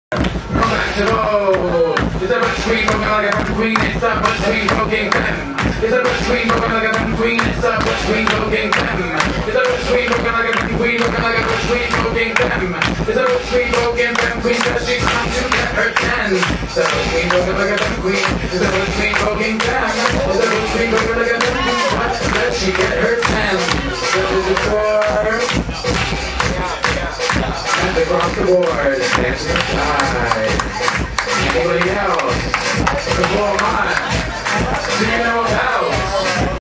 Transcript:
Come back to roll. Is that much queen looking like a queen? It's that much queen looking them. Is that much queen looking like a queen? It's that much queen looking them. Is that much queen looking like a queen looking like a queen looking them? Is that much queen looking them? Queen cause she's come to get her ten. Is that much queen looking like a queen? Is that much queen looking them? Is that much queen looking like a queen? What? Let she get her ten. That is the score. And across the board, dancing inside. Anybody else? The ball mine. Do you know how?